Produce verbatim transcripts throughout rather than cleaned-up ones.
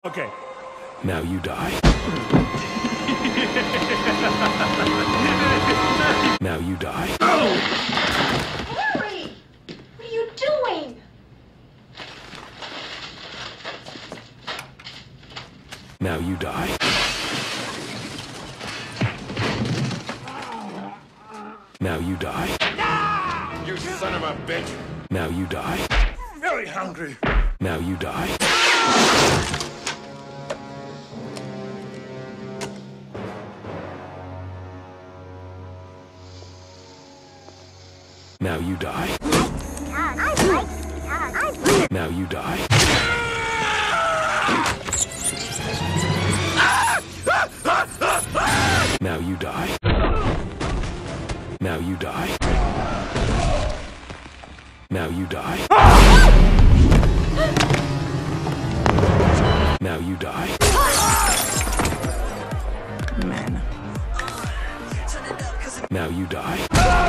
Okay. Now you die. Now you die. Harry! What are you doing? Now you die. Now you die. You son of a bitch! Now you die. Very hungry. Now you die. Now you die. Now you die. Now you die. Now you die. Now you die. Now you die. Man. Now you die.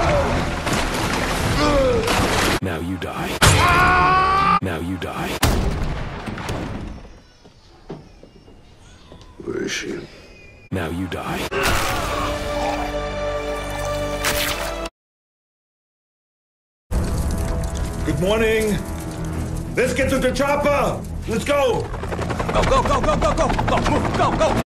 Now you die. Now you die. Where is she? Now you die. Good morning. Let's get to the chopper. Let's go. Go, go, go, go, go, go, go, move, go, go.